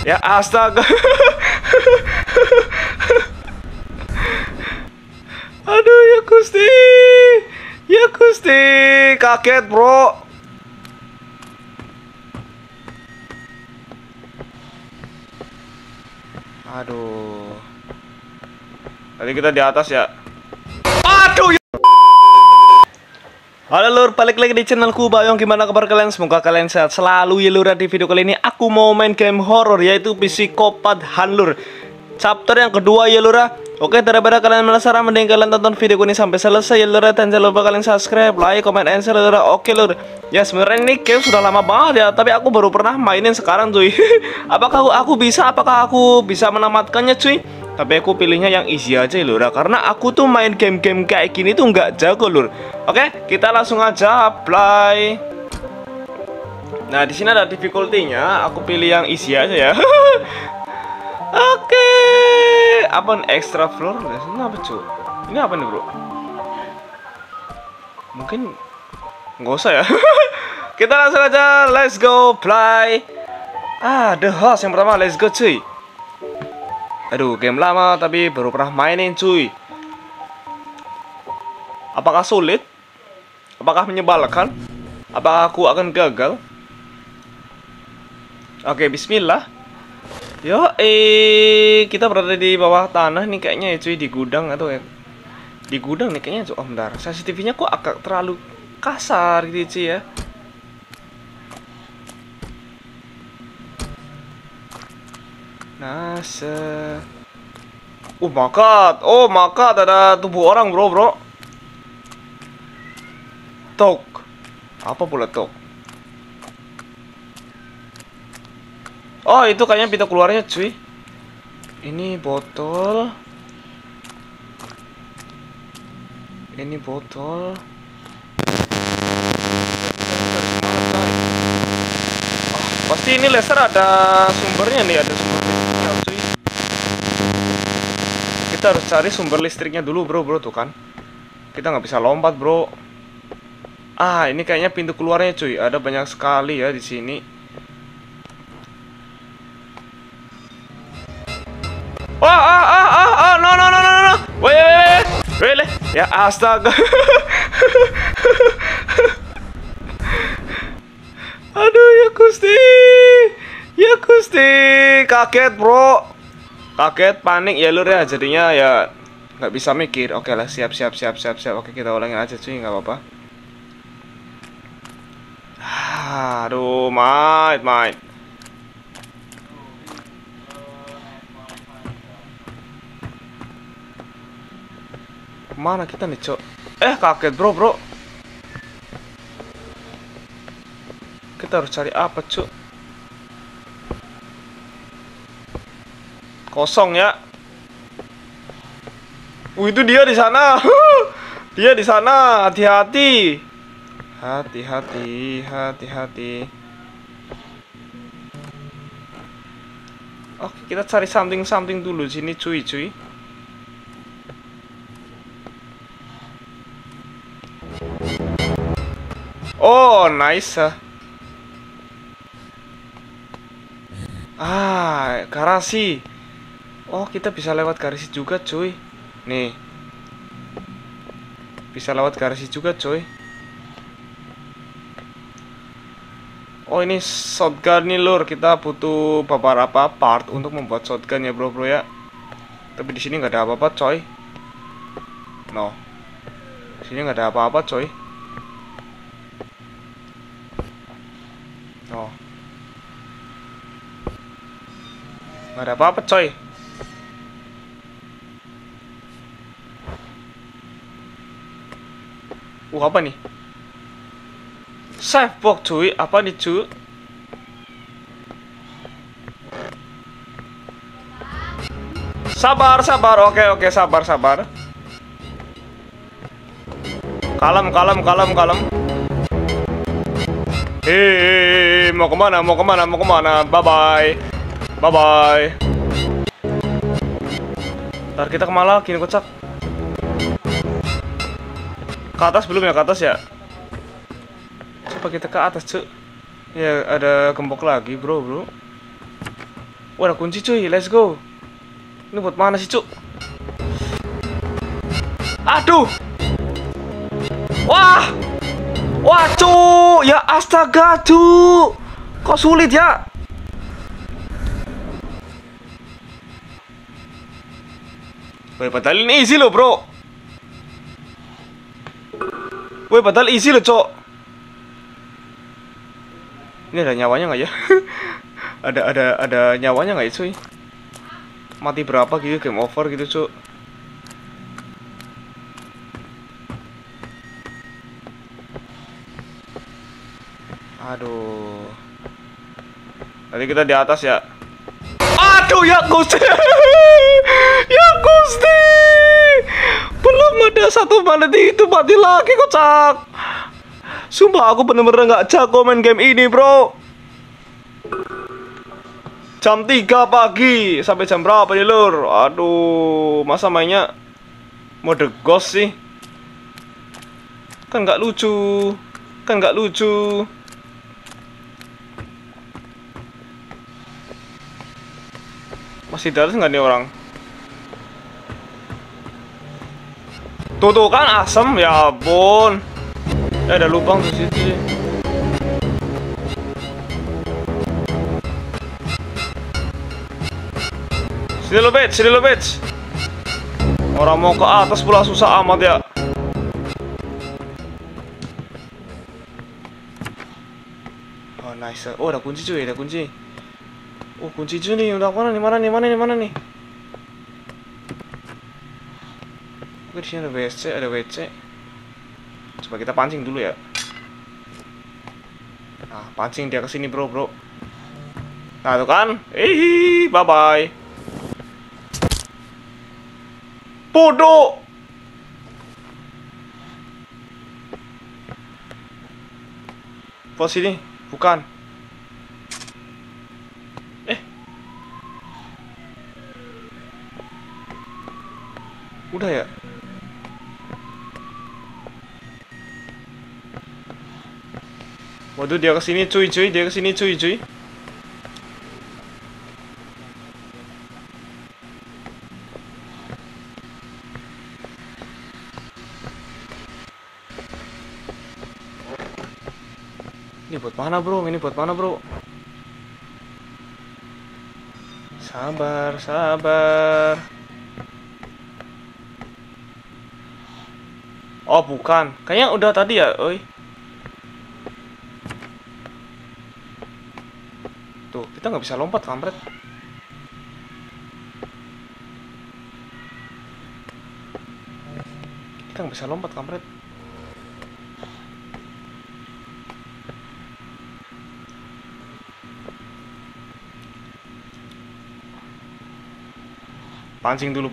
Ya astaga. Aduh ya Gusti. Ya Gusti, kaget bro. Aduh. Tadi kita di atas ya. Aduh ya. Halo lur, balik lagi di channelku Bayong. Gimana kabar kalian? Semoga kalian sehat selalu ya lur. Di video kali ini aku mau main game horror, yaitu Psikopat Hunt lur. Chapter yang kedua ya lur. Oke, daripada kalian penasaran, mending kalian tonton video ini sampai selesai ya lur. Dan jangan lupa kalian subscribe, like, comment, and share lur. Oke lur. Ya sebenarnya ini game sudah lama banget ya, tapi aku baru pernah mainin sekarang cuy. Apakah aku bisa menamatkannya cuy? Tapi aku pilihnya yang easy aja lur, karena aku tuh main game-game kayak gini tuh nggak jago lur. Oke, kita langsung aja apply. Nah, di sini ada difficulty-nya, aku pilih yang easy aja ya. Oke. Apa extra floor? Ini apa cuy? Ini apa nih bro? Mungkin nggak usah ya. Kita langsung aja, let's go play. The host yang pertama, let's go cuy. Aduh, game lama tapi baru pernah mainin cuy. Apakah sulit? Apakah menyebalkan? Apakah aku akan gagal? Oke, bismillah. Yo, kita berada di bawah tanah nih kayaknya ya cuy, di gudang atau ya. Di gudang nih kayaknya cuy. Oh, bentar. Sensitivity-nya kok agak terlalu kasar gitu cuy ya. makat ada tubuh orang bro. Tok. Apa pula tok? Oh, itu kayaknya pintu keluarnya cuy. Ini botol. Pasti ini laser ada sumbernya nih, ada sumber listriknya cuy. Kita harus cari sumber listriknya dulu bro tuh kan. Kita nggak bisa lompat bro. Ini kayaknya pintu keluarnya cuy. Ada banyak sekali ya di sini. No. Wait. Ya astaga. Aduh ya Gusti, kaget bro, kaget panik ya lur ya, jadinya ya nggak bisa mikir. Oke lah, siap. Oke, kita ulangin aja cuy, nggak apa-apa. Aduh, mate. Kemana kita nih cok? Kaget bro. Kita harus cari apa cok? Kosong ya. Itu dia di sana. Dia di sana. Hati-hati. Oke, kita cari something dulu sini cuy. Oh, nice. Garasi. Oh, kita bisa lewat garasi juga cuy. Nih. Bisa lewat garasi juga cuy. Oh, ini shotgun nih lur. Kita butuh beberapa part untuk membuat shotgun ya bro ya. Tapi di sini nggak ada apa-apa coy. No. Di sini nggak ada apa-apa coy. No. Nggak ada apa-apa coy. Apa nih? Safe box cuy. Apa nih cuy? Sabar. Oke, sabar. Kalem. Mau kemana? Bye bye. Ntar kita kemana lagi nih kocak? Ke atas belum ya? Coba kita ke atas cuy. Ya ada gembok lagi bro. Wah, ada kunci cuy, let's go. Ini buat mana sih, cuk? Aduh. Wah. Wah, cuk. Ya astaga, cuk. Kok sulit ya? Woi, padahal ini easy loh, bro. Woi, padahal easy loh, cok. Ini ada nyawanya nggak ya? ada nyawanya nggak ya, cuy? Mati berapa gitu, game over gitu, cuk. Aduh. Tadi kita di atas ya. Aduh, ya Gusti. Ya Gusti. Belum ada satu menit itu mati lagi, kocak. Sumpah aku bener-bener nggak jago main game ini, bro. Jam 3 pagi sampai jam berapa nih, lur? Aduh, masa mainnya mode ghost sih? Kan nggak lucu. Kan nggak lucu. Masih di atas nggak nih orang? Tuh kan asem, ya ampun. Ya ada lubang di situ. Sini lo, bitch, sini lo, bitch. Orang mau ke atas pula susah amat ya. Oh, nice. Oh, ada kunci cuy, ada kunci. Oh, kunci cuy nih. Udah mana nih? Mana nih? Mana nih? Mana nih? Oke, di sini ada WC, ada WC. Coba kita pancing dulu ya. Nah, pancing dia ke sini, bro, bro. Nah, tuh kan. Bye bye. Bodoh. Pos sini, bukan. Udah ya? Waduh, dia kesini cuy, dia kesini cuy. Ini buat mana, bro? Ini buat mana, bro? Sabar, sabar. Oh, bukan. Kayaknya udah tadi ya, oi. Tuh, kita nggak bisa lompat, kampret. Kita nggak bisa lompat, kampret. Pancing dulu.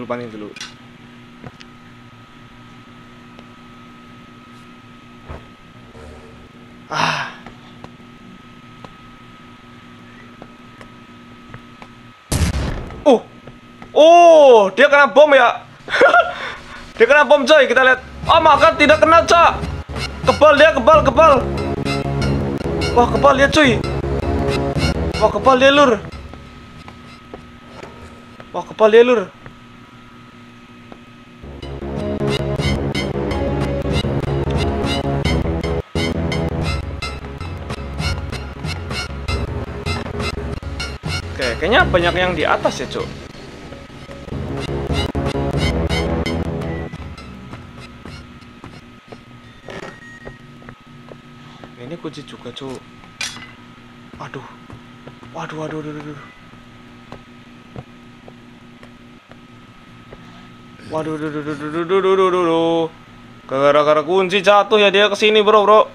Oh, dia kena bom ya. Dia kena bom, coy. Kita lihat. Oh, maka tidak kena, cak. Kebal dia, kebal. Wah, kebal dia, cuy. Wah, kebal dia, lur. Oke, kayaknya banyak yang di atas ya, cuk. Ini kunci juga, cuk. Waduh. Gara-gara kunci jatuh ya dia kesini, bro.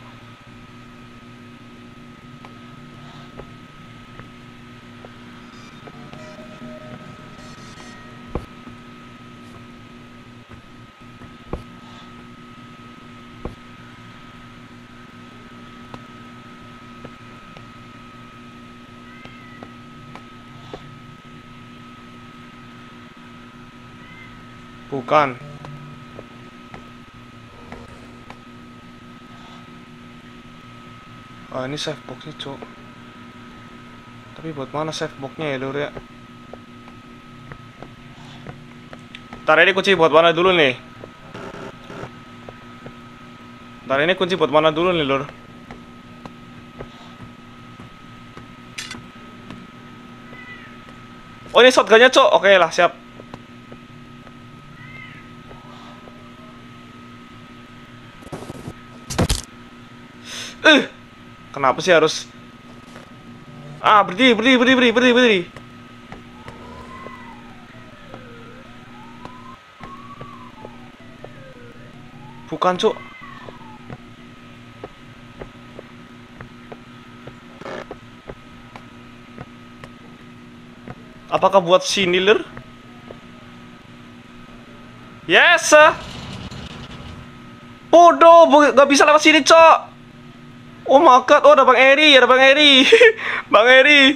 Bukan. Ini save boxnya, cok. Tapi buat mana save boxnya ya lur ya? Ntar ini kunci buat mana dulu nih? Ntar ini kunci buat mana dulu nih lur? Oh ini shotgunnya cok, oke lah siap. Kenapa sih harus? Berdiri. Bukan cok. Apakah buat sini lur? Yes. Bodoh, gak bisa lewat sini cok. Oh my god, oh ada Bang Eri, Bang Eri.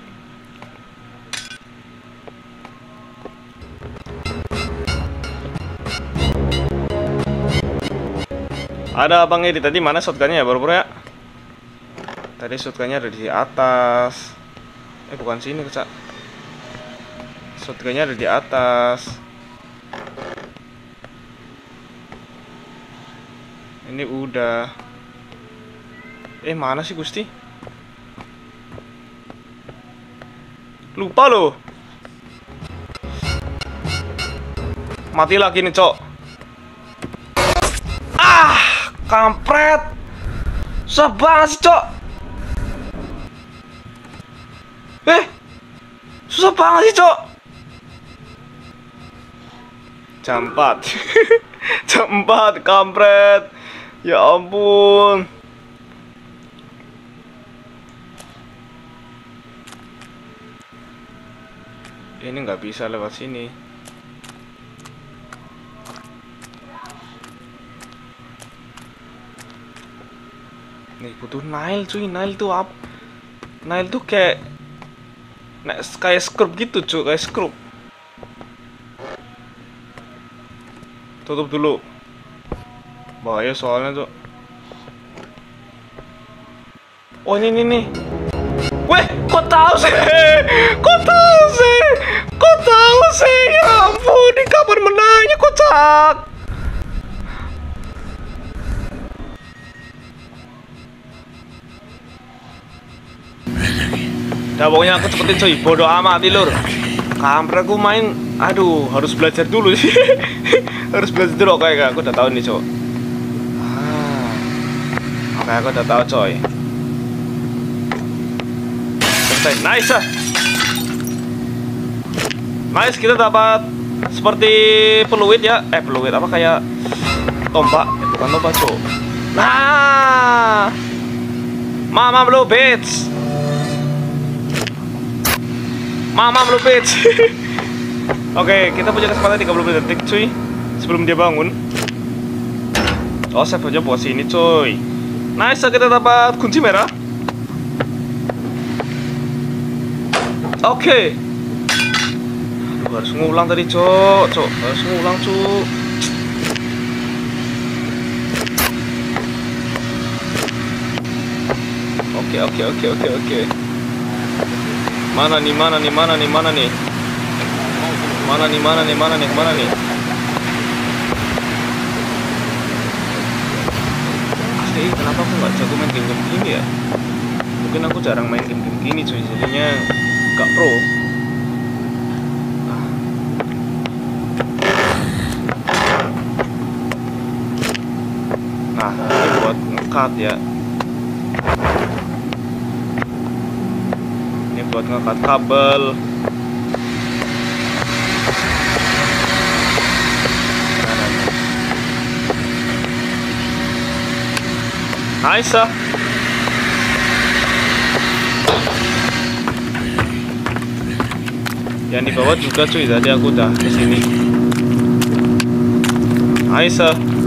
Ada Bang Eri, tadi mana shotgunnya ya bro ya? Tadi shotgunnya ada di atas. Bukan sini kecak. Shotgunnya ada di atas. Ini udah. Mana sih Gusti? Lupa loh. Mati lagi nih, cok. Kampret. Susah banget sih, cok. Susah banget sih, cok. Jam 4. Jam 4, kampret. Ya ampun. Ini nggak bisa lewat sini. Nih butuh nail cuy. Nail tuh apa? Nail tuh kayak scrub gitu cuy, kayak scrub. Tutup dulu. Bahaya soalnya tuh. Oh ini nih. Weh, kok tahu sih? Ya ampun, di kamar menanya kocak. Nah pokoknya aku cepetin cuy, bodo amat lur. Kampret aku main, aduh harus belajar dulu sih. Harus belajar dulu, kayak aku udah tahu nih coy. Oke aku udah tahu coy. Nice. Nice, kita dapat seperti peluit ya. Peluit apa kayak tombak? Bukan tombak, cok. Nah. Mama blue bitch. Oke, kita punya kesempatan 30 detik cuy sebelum dia bangun. Oh, save aja buat sini cuy. Nice, kita dapat kunci merah. Oke. Aduh, harus ngulang tadi, cok. Harus ngulang, cok. Oke. Mana nih? Asli, kenapa aku nggak jago main game gini ya? Mungkin aku jarang main game gini cuy, jadinya gak pro. Nah, ini buat ngekat ya. Ini buat ngekat kabel. Nice. Yang di bawah juga cuy, tadi aku udah kesini. Nice.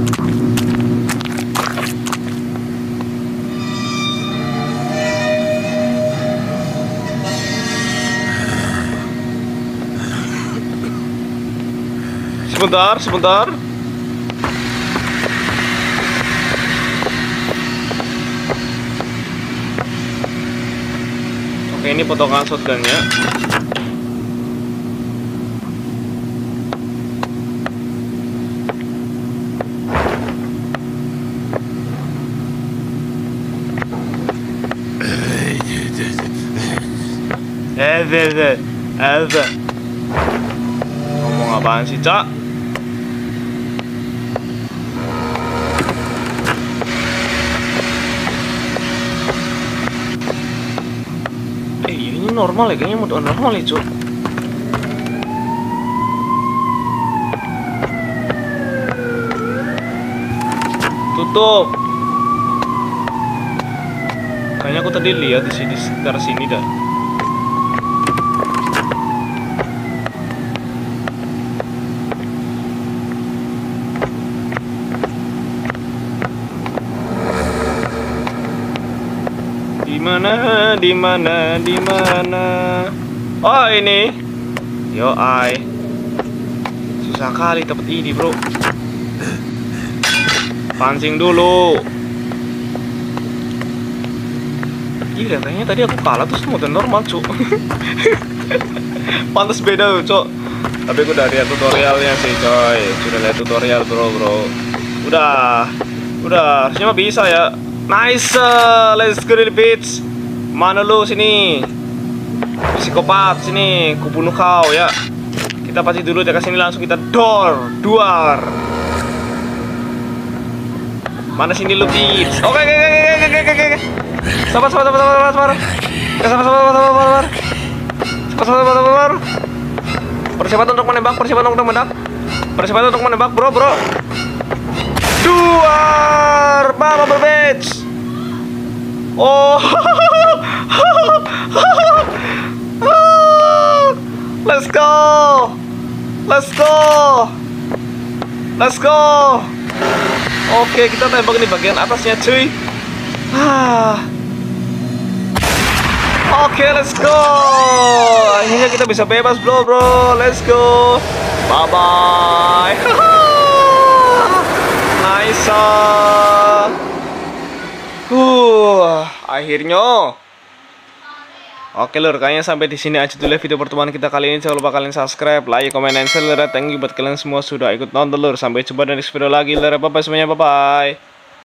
Sebentar. Oke, Oke, ini potongan shotgunnya. Ngomong apaan sih, Cak? Ini normal ya, kayaknya mode normal ya, Cuk. Tutup. Kayaknya aku tadi lihat di sini, sekitar sini dah. Di mana? Oh, ini. Yo, susah kali dapat ini, bro. Pancing dulu. Gila, kayaknya tadi aku kalah terus mode normal, cuk. Pantas beda, cuk. Tapi aku udah lihat tutorialnya sih, coy. Sudah lihat tutorial, bro. Udah, harusnya mah bisa ya. Nice, let's go the beach. Mana lu sini? Psikopat sini, ku bunuh kau ya. Kita pasti dulu dekat sini langsung kita duar. Mana sini lu beach? Oke. Sabar. Persiapan untuk menembak, bro. Duar, Mama berbeds. Oh, let's go. Oke, kita tembak di bagian atasnya, cuy. Oke, let's go. Akhirnya kita bisa bebas, bro. Let's go. Bye. Nice. Akhirnya. Oke lur, kayaknya sampai di sini aja dulu video pertemuan kita kali ini. Jangan lupa kalian subscribe, like, comment, and share. Thank you buat kalian semua sudah ikut nonton lur. Sampai jumpa di next video lagi lur. Bye bye semuanya, bye bye.